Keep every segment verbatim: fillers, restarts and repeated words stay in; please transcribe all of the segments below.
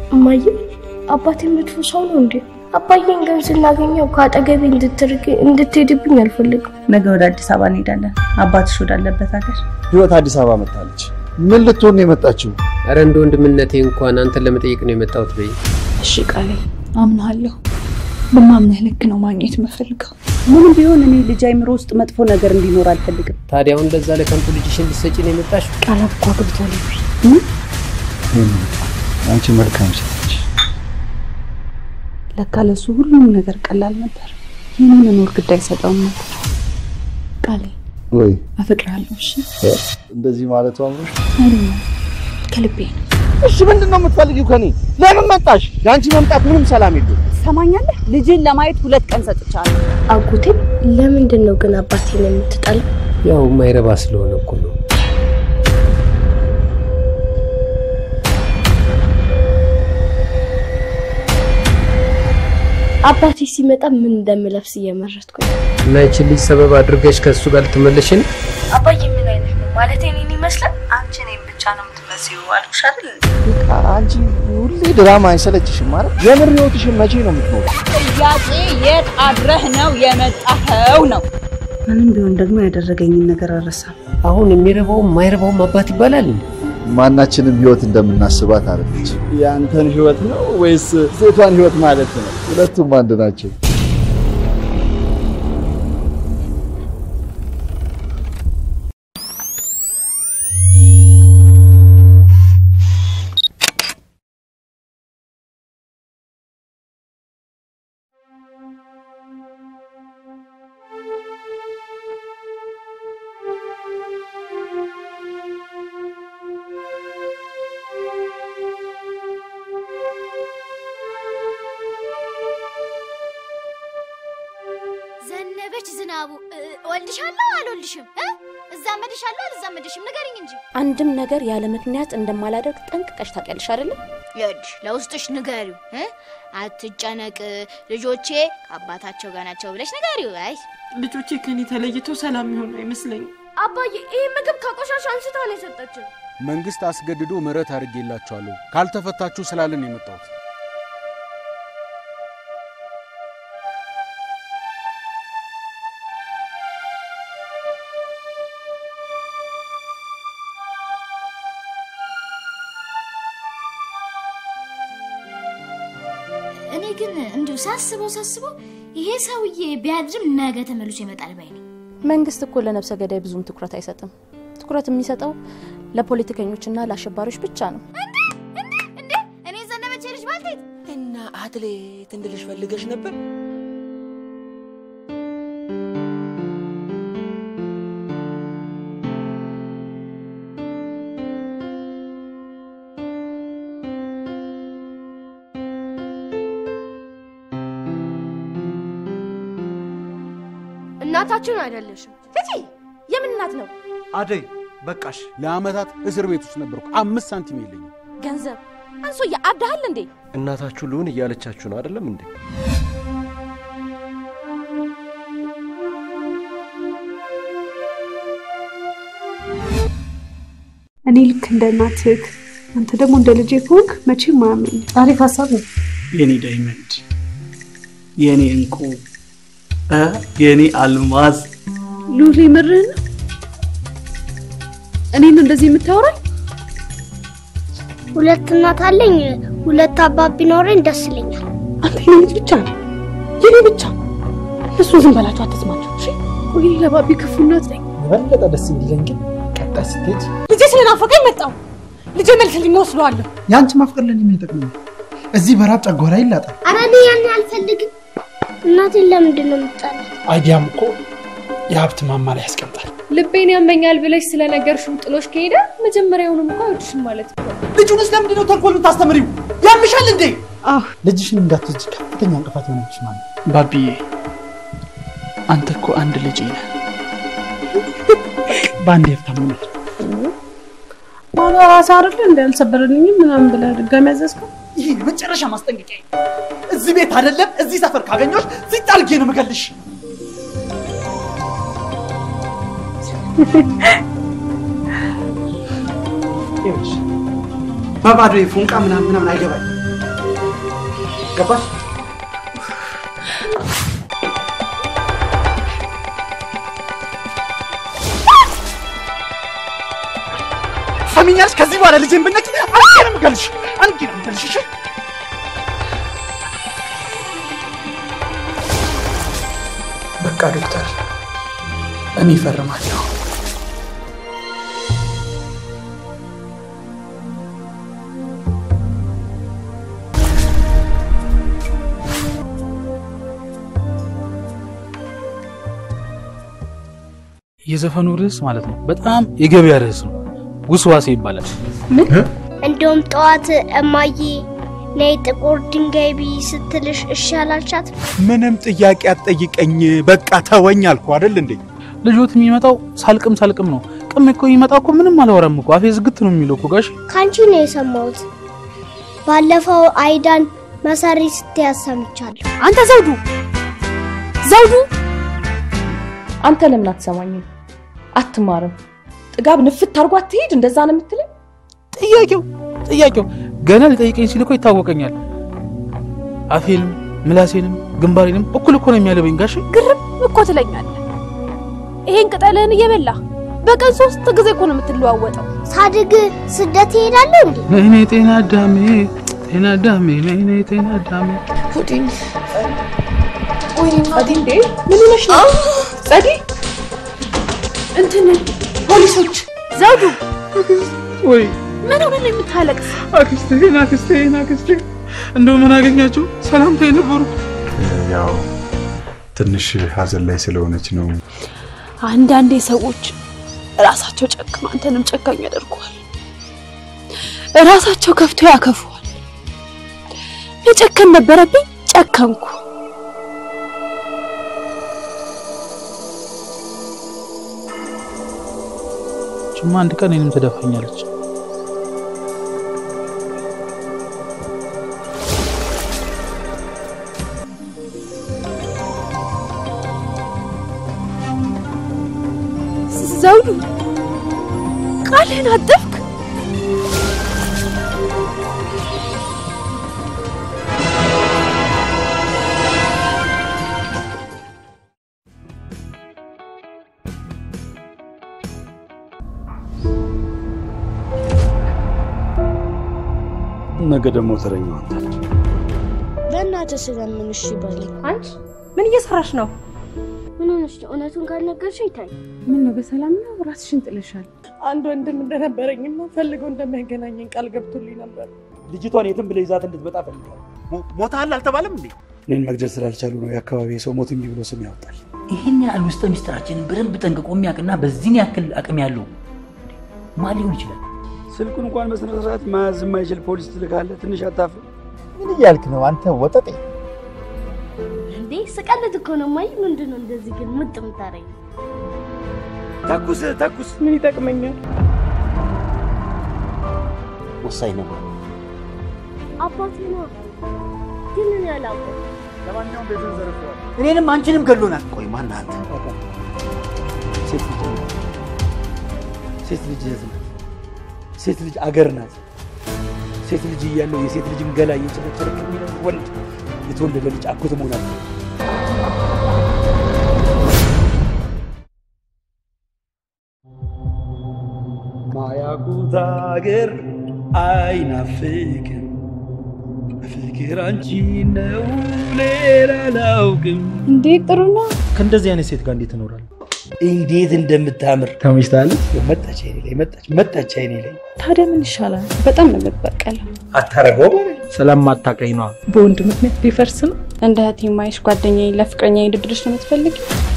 እማዬ አባቴ መጥፎ ሰው ነው እንዴ? አባዬን ግን ስናገኘው ካጠገቤ እንድትርቅ እንድትሄድብኝ አልፈልግም። ነገ ወደ አዲስ አበባ እንሄዳለን። አባትሽ ወዳለበት ሀገር። ህይወት አዲስ አበባ መጣለች። ምን ልትሆን ነው የመጣችው? አረ እንደ ወንድምነቴ እንኳን አንተን ለመጠየቅ ነው የመጣሁት በይ። እሺ ቃሌ አምናለሁ። በማምነህ ልክ ነው ማግኘት የምፈልገው። ምንም ቢሆን እኔ ልጅ አይምሮ ውስጥ መጥፎ ነገር እንዲኖር አልፈልግም። ታዲያ አሁን እንደዛ ለከንቱ ልጅሽን ልትሰጪ ነው የመጣሽ? ቃል እኮ አግብቷል። አንቺ መልካም ሴት። ለካ ለሱ ሁሉም ነገር ቀላል ነበር። ይሄንን መኖር ግድ አይሰጠውም ነበር። ቃሌ ወይ አፈቅራለሁ። እሺ እንደዚህ ማለት አምሮሽ አይደለም ከልቤ ነው። እሺ ምንድነው የምትፈልጊው ከኔ? ለምን መጣሽ? ያንቺ መምጣት ምንም ሰላም የለውም። ሰማኛለህ? ልጅን ለማየት ሁለት ቀን ሰጥቻለሁ። አጎቴ ለምንድን ነው ግን አባቴን የምትጠላው? ያው ማይረባ ስለሆነ እኮ ነው። አባቴ ሲመጣ ምን እንደምለብስ እየመረጥኩ ነው። እና እቺ ልጅ ሰበብ አድርገሽ ከሱ ጋር ልትመለሽን? አባዬ ምን አይነት ነው ማለት እኔን ይመስላል? አንቺ ነኝ ብቻ ነው የምትመስይው አልኩሽ አይደል? አንቺ ሁሌ ድራማ አይሰለችሽም ማለት? የምር ህይወትሽን መቼ ነው የምትኖሪው? ጥያቄ የት አድረህ ነው የመጣኸው ነው። ምንም ቢሆን ደግሞ ያደረገኝን ነገር አረሳም። አሁን የሚረባው ማይረባው አባት ይባላል። ማናችንም ህይወት እንደምናስባት አረች። ያንተን ህይወት ነው ወይስ ሴቷን ህይወት ማለት ነው? ሁለቱም አንድ ናቸው። ዝናቡ ወልድሻለሁ አልወልድሽም እ እዛመድሻለሁ አልዛመድሽም ንገሪኝ እንጂ አንድም ነገር ያለ ምክንያት እንደማላደርግ ጠንቅቀሽ ታውቂያለሽ አይደል? ይኸውልሽ ለውስጥሽ ንገሪው እ አትጨነቅ ልጆቼ አባታቸው ጋር ናቸው ብለሽ ንገሪው። አይ ልጆቼ ከኔ ተለይተው ሰላም ይሆን አይመስለኝም። አባዬ ይሄ ምግብ ከቆሻሻ አንስታ ነው የሰጠችው። መንግስት አስገድዶ ምህረት አድርጌላችኋለሁ ካልተፈታችሁ ስላልን የመጣሁት። እኔ ግን እንዴው ሳስበው ሳስበው ይሄ ሰውዬ ቢያድርም ነገ ተመልሶ ይመጣል ባይ ነኝ። መንግስት እኮ ለነፍሰ ገዳይ ብዙም ትኩረት አይሰጥም። ትኩረት የሚሰጠው ለፖለቲከኞችና ለአሸባሪዎች ብቻ ነው። እንዴ እንዴ እኔ ዘነበች ልጅ ባልቴት እና አትሌት እንድልሽ ፈልገሽ ነበር? እናታችን አይደለሽም። እጂ የምን እናት ነው? አደይ በቃሽ። ለአመታት እስር ቤት ውስጥ ነበርኩ። አምስት ሳንቲም የለኝም። ገንዘብ አንሶ ያአብዳል እንዴ? እናታችሁ ልሁን እያለቻችሁ ነው አይደለም እንዴ? እኔ ልክ እንደ እናትህ አንተ ደግሞ እንደ ልጄ ከሆንክ መቼም ማያመኝ። አሪፍ ሐሳብ ነው። የኔ ዳይመንድ፣ የኔ እንቁ፣ እ የኔ አልማዝ ሉሊ ምርህ ነው። እኔ ነው እንደዚህ የምታወራኝ? ሁለት እናት አለኝ፣ ሁለት አባት ቢኖረኝ ደስ ይለኛል። አንተ የኔ ብቻ ነው፣ የኔ ብቻ። እሱ ዝም በላችሁ አትስማችሁ። እሺ ወይ ለባቢ ክፉ እናት ነኝ። የበለጠ ደስ ይለኝ ግን ቀጣይ ስትሄጂ ልጄ ስለናፈቀኝ መጣሁ። ልጄ መልስልኝ ወስደዋለሁ። ያንቺ ማፍቀር ለኔ ምን ይጠቅመኛል? እዚህ በራብ ጨጓራ ይላጣል። ኧረ እኔ ያን አልፈልግም። እናቴን ለምንድን ነው የምትጣላት? አይዲያም እኮ የሀብት ማማ ላይ ያስቀምጣል። ልቤን ያመኛል ብለሽ ስለነገርሽው ጥሎሽ ከሄደ መጀመሪያውንም እንኳን አይወድሽም ማለት ነው። ልጁንስ ለምንድን ነው ተንኮል የምታስተምሪው? ያምሻል እንዴ? አህ ልጅሽን እንዳትወጂ ከፍተኛ እንቅፋት ሆነች ማለት ባቢዬ፣ አንተ እኮ አንድ ልጅ ነህ። ባንዴ ፍታሙን ማላ ራስ አይደል እንደ አልሰበረልኝም ምናምን ብላ ድጋሚ ያዘዝከው? ይሄ መጨረሻ ማስጠንቀቂያ። እዚህ ቤት አይደለም እዚህ ሰፈር ካገኘሽ ሲጣልጌ ነው መገልሽ። ይኸውልሽ በባዶ ፉንቃ ምናምን ምናምን አይገባኝ። ገባሽ? ሰሚኛሽ ከዚህ በኋላ ልጄን ብነኪ አንዴ ነው የምገልሽ አንዴ ነው የምገልሽ እሺ በቃ ዶክተር እኔ እፈርማለሁ የዘፈኑ ርዕስ ማለት ነው በጣም የገበያ ርዕስ ነው ውስዋሴ ይባላል እንደውም ጠዋት እማዬ ነይ ጥቁር ድንጋይ ቢ ስትልሽ እሺ አላልቻት ምንም ጥያቄ አትጠይቀኝ በቃ ተወኝ አልኩ አይደል እንዴ ልጆት የሚመጣው ሳልቅም ሳልቅም ነው ቅም እኮ ይመጣው እኮ ምንም አላወራም እኮ አፌ ዝግት ነው የሚለው እኮ ጋሽ ካንቺ ነው የሰማሁት ባለፈው አይዳን መሰሪ ስትያሰምቻለሁ አንተ ዘውዱ ዘውዱ አንተ ለምን አትሰማኝም አትማርም ጥጋብ ንፍት አርጓ አትሄድ እንደዛ ነው የምትለኝ ጥያቄው ጥያቄው ገና ለጠይቀኝ ሲል እኮ ይታወቀኛል አፌንም ምላሴንም ግንባሬንም እኩል እኮ ነው የሚያለበኝ ጋሽ ግርም እኮ ትለኛለህ ይሄን ቅጠልን እየበላ በቀን ሶስት ጊዜ እኮ ነው የምትለዋወጠው ሳድግ ስደት ይሄዳለሁ እንዴ ነይኔ ጤና ዳሜ ጤና ዳሜ ነይኔ ጤና ዳሜ ፑዲን ወይ ማዲን ዴ ምን ነሽ ነው ጸዲ እንትን ፖሊሶች ዘውዱ ወይ ምን ሆነ ነው የምታለቅስ አክስቴ አክስቴ አክስቴ እንደው ምን አገኛችሁ ሰላምታ ይነበሩ ያው ትንሽ ሀዘን ላይ ስለሆነች ነው አንዳንዴ ሰዎች ራሳቸው ጨክማ አንተንም ጨካኝ ያደርጓል ራሳቸው ከፍቶ ያከፉዋል መጨከን ነበረብኝ ጨከንኩ ጭማ አንድ ቀን እኔንም ተደፋኛለች ዘውዱ ቃልህን አጠፍክ ነገ ደግሞ ተረኛው አንተ በእናትህ ስለምን እሺ በለኝ አንቺ ምን እየሰራሽ ነው ምን ሆነሽ እውነቱን ካልነገርሽ ይታይ ምን ነው በሰላም ነው ራስሽን ጥለሻል አንድ ወንድም እንደነበረኝና ፈልጎ እንደማይገናኘን ቃል ገብቶልኝ ነበር ልጅቷን የትም ብለ ይዛት እንድትመጣ ፈልጋለሁ ሞታል አልተባለም እንዴ እኔን መግደል ስላልቻሉ ነው የአካባቢ ሰው ሞት እንዲህ ብሎ ስም ያወጣል ይሄን ያህል ውስጥ ሚስጥራችንን በደንብ ጠንቅቆ የሚያውቅና በዚህን ያክል አቅም ያለው ማን ሊሆን ይችላል ስልኩን እንኳን በስነ ስርዓት ማያዝ የማይችል ፖሊስ ትልካለህ ትንሽ አታፍር ምን እያልክ ነው አንተ ወጠጤ እንዴ ስቀልድ እኮ ነው ማይ ምንድነው እንደዚህ ግን ምጥም ታረኝ ተኩስ ተኩስ ምን ይጠቅመኛል ወሳኝ ነው አባቴ ነው ግን እኔ አላውቅም ለማንኛውም ቤቱን ዘርፈዋል እኔንም አንቺንም ገሎናል ቆይ ማን አንተ ሴት ልጅ ሴት ልጅ ሴት ልጅ አገር ናት ሴት ልጅ እያለው የሴት ልጅን ገላ እየጨረጨረ ከሚለው ወንድ የተወለደ ልጅ አጎት መሆን አለ ማያቁት አገር አይናፍቅም ፍቅር አንቺ ነው ሌላ አላውቅም እንዴ ጥሩ ነው ከእንደዚህ አይነት ሴት ጋር እንዴት እኖራለሁ እንዴት እንደምታምር ተመችታለች መጣች አይኔ ላይ መጣች መጣች አይኔ ላይ ታዲያ ምን ይሻላል በጣም ነው የምትበቀለው አታረገው ሰላም ማታቀኝ ነው በወንድ ምክንያት ቢፈርስ ነው እንደ ቲማይሽ ጓደኛዬ ለፍቅረኛዬ ድድርሽ ነው የምትፈልጊ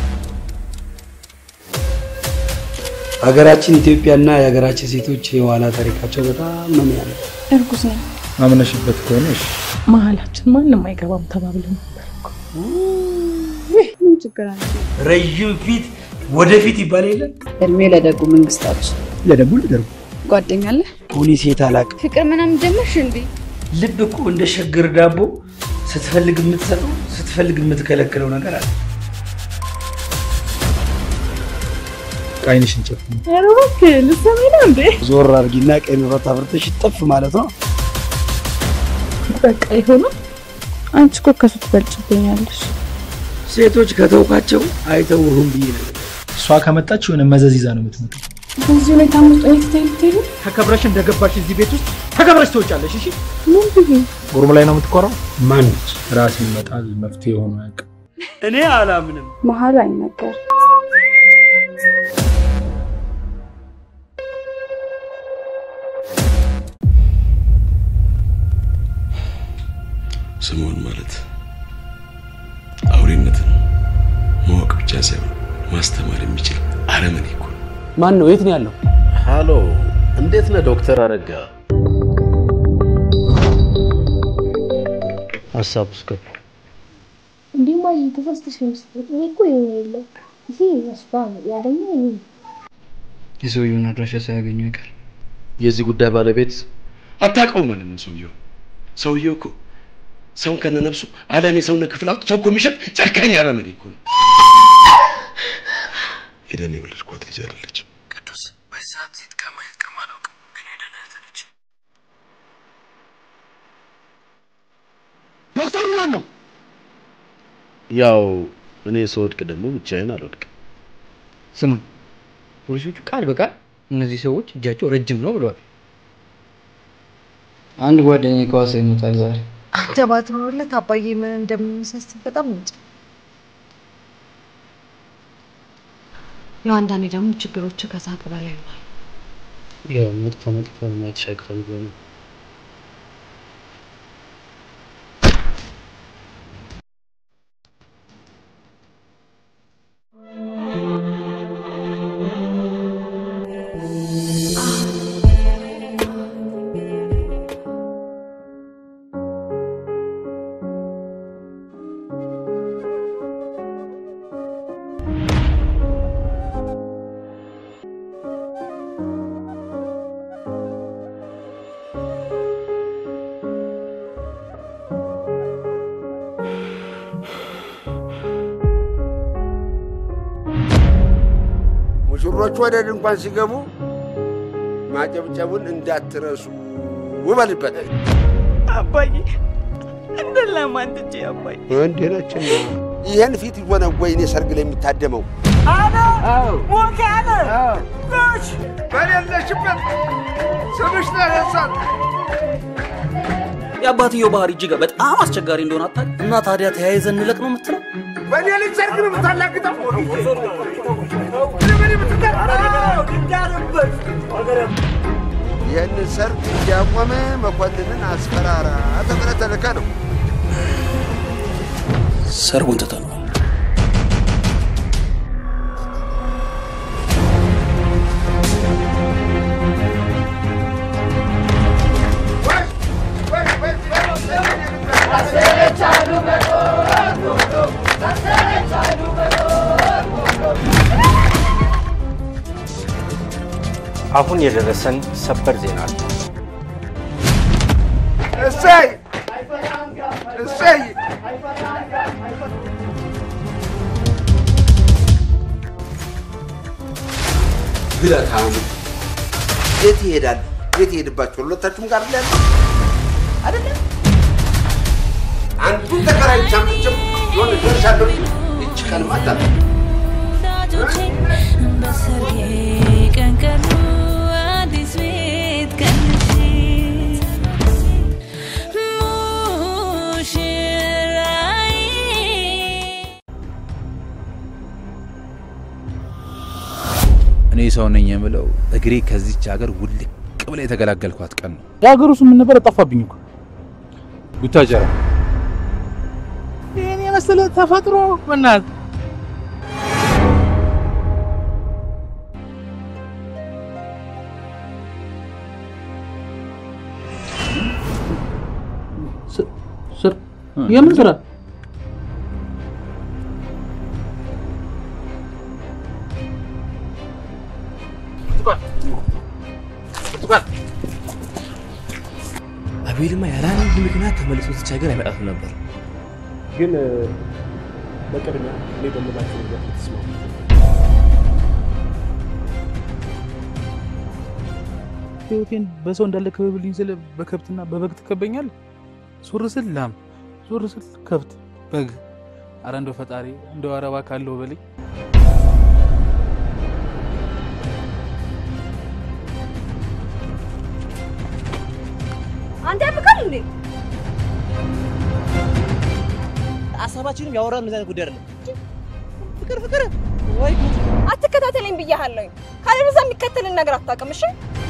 ሀገራችን ኢትዮጵያና የሀገራችን ሴቶች የኋላ ታሪካቸው በጣም ነው የሚያምር እርጉዝ ነው አምነሽበት ከሆነሽ መሀላችን ማንም አይገባም ተባብለን ነበር ምን ችግር አለ ረጅም ፊት ወደፊት ይባል የለ እድሜ ለደጉ መንግስታች ለደጉ ለደጉ ጓደኛ አለ ፖሊስ የታላቅ ፍቅር ምናምን ጀመርሽ እንዴ ልብ እኮ እንደ ሸገር ዳቦ ስትፈልግ የምትሰጠው ስትፈልግ የምትከለክለው ነገር አለ ቃይንሽን ጨፍኝ አረባክ ልሰማኝ ነው እንዴ ዞር አርጊና ቀይ መብራት አብርተሽ ጠፍ ማለት ነው በቃ ይሆነ አንቺ እኮ ከሱ ትበልጭብኛለሽ። ሴቶች ከተውካቸው አይተውህም ብዬ ነው። እሷ ከመጣች የሆነ መዘዝ ይዛ ነው የምትመጣው። በዚህ ላይ ታምጡ አይተይተይ ተከብረሽ እንደገባሽ እዚህ ቤት ውስጥ ተከብረሽ ትወጫለሽ። እሺ ምን ብዬ ጉርሙ ላይ ነው የምትቆራው? ማንች ራስ ይመጣል መፍትሄ ሆኖ ያውቅ። እኔ አላምንም። መሀል አይነገር ስሙን ማለት አውሬነትን ማወቅ ብቻ ሳይሆን ማስተማር የሚችል አረመኔ እኮ ነው። ማን ነው? የት ነው ያለው? ሃሎ እንዴት ነህ ዶክተር አረጋ? ሐሳብ ውስጥ ገባ። እንዴ ማለት ተፈስተሽ ነው? እኮ የሌለው ይሄ ያስባል ያለኝ እኔ የሰውየውን አድራሻ ሳያገኙ ይቀር። የዚህ ጉዳይ ባለቤት አታውቀውም ማለት ነው። ሰውየው ሰውየው እኮ ሰውን ከነነፍሱ ዓለም የሰውነት ክፍል አውጥቶ እኮ የሚሸጥ ጨካኝ አረመኔ እኮ ነው። ሄደን የወለድኳት ልጅ አይደለችም። ቅዱስ በዛት ሴት ከማየት ከማላውቅ ግን ሄደን ያዘለች ዶክተር ማን ነው? ያው እኔ ስወድቅ ደግሞ ብቻዬን አልወድቅም። ስሙ ፖሊሶቹ ቃል በቃል እነዚህ ሰዎች እጃቸው ረጅም ነው ብለዋል። አንድ ጓደኛዬ ከዋሳ ይመጣል ዛሬ። አንተ ባትኖርለት አባዬ ምን እንደምንሰስት በጣም እንጂ ያው አንዳንዴ ደግሞ ችግሮች ከሳቅ በላይ ነው። ያው መጥፎ መጥፎ የማይተሻገር ነው። ሙሽሮች ወደ ድንኳን ሲገቡ ማጨብጨቡን እንዳትረሱ ወበልበት። አባዬ እንደለማን ትጂ አባዬ እንዴ ነችና ይሄን ፊት ይሆነ ወይኔ ሰርግ ላይ የሚታደመው አና ሞካ አና ጎሽ በሌለሽበት ስምሽ ነው ያሳል። የአባትየው ባህሪ እጅግ በጣም አስቸጋሪ እንደሆነ አታውቅ እና ታዲያ ተያይዘን እንለቅ ነው የምትለው? በኔ ልጅ ሰርግ ነው የምታላግጠው? ይህን ሰርግ እንዲያቆመ መኮንንን አስፈራራ ተብለህ ተልከህ ነው። ሰርጉን ትተነዋል። አሁን የደረሰን ሰበር ዜና አለ። እሰይ እሰይ ግለታም የት ይሄዳል? የት ይሄድባችሁ? ሁለታችሁም ጋር ላይ አይደለም። አንዱ ተከራይ ቻምጭም የሆነ ደርሻለሁ እቺ ቀን ማታ እኔ ሰው ነኝ የምለው እግሬ ከዚች ሀገር ውልቅ ብለ የተገላገልኳት ቀን ነው። ያገሩ ስም ምን ነበር ጠፋብኝ እኮ ቡታጀራ። የኔ መሰለ ተፈጥሮ በእናት ስር የምን ስራ? አቤልማ ያለ አንድ ምክንያት ተመልሶ እዚህ ሀገር አይመጣም ነበር። ግን በቅድሚያ እኔ በምላችሁ ነገር ተስማሙ። ህይወቴን በሰው እንዳለ ከበብልኝ ስለ በከብትና በበግ ተከበኛል። ሱር ስል ላም ዞር ስል ከብት በግ ኧረ እንደው ፈጣሪ እንደው አረባ ካለው በልኝ አንተ ያብቃል እንዴ አሳባችንም ያወራን እንደዛ ጉዳይ አይደለም ፍቅር ፍቅር ወይ አትከታተለኝ ብያለሁ ካለበዛ የሚከተልን ነገር አታውቅም እሺ